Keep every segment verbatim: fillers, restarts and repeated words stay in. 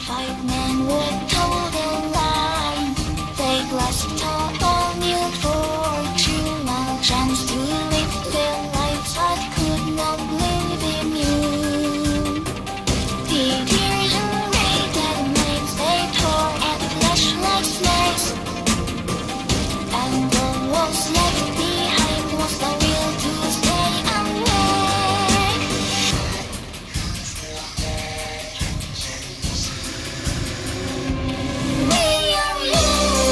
Five men would toe the line. They glassed up a new fortune, a chance to live their lives that could not live in you. The tears and made and names they tore at flesh like snakes, and what was left behind was the will to stay awake. We are you.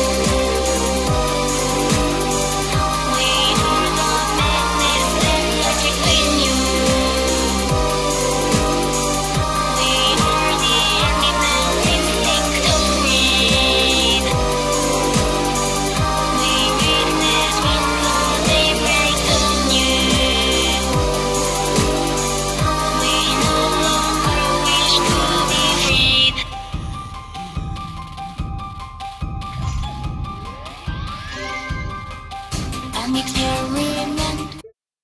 We are the madness that lies within you. We are the animal instinct of greed. We witness when the day breaks on you. We no longer wish to be freed. An experiment.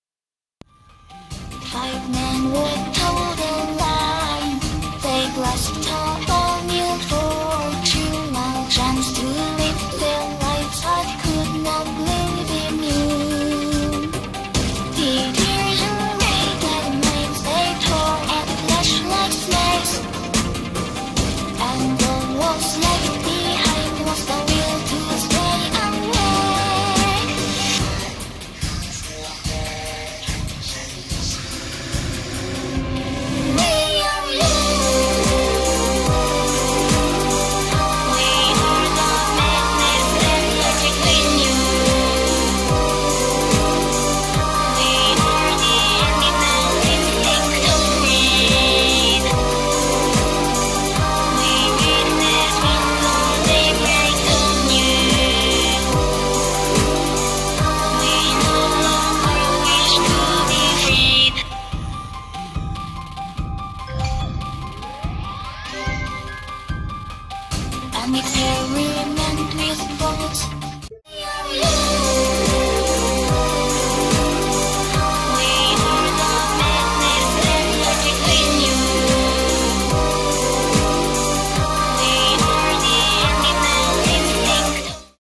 Five men would toe the line. They glassed up a new fortune, a chance to live their lives that could not live in you. The tears and made and names they tore at flesh like snakes, and what was left behind was the will to stay awake. We are you. We are the madness that lies within you. We are the animal instinct of greed. We witness when the day breaks on you. We no longer wish to be freed. An experiment with bullets.